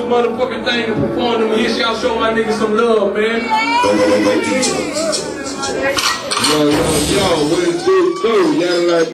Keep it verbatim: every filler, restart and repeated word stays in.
this motherfucking thing and perform them hits. Y'all show my niggas some love, man. Yo, yo, yo, what it do, do? Y'all like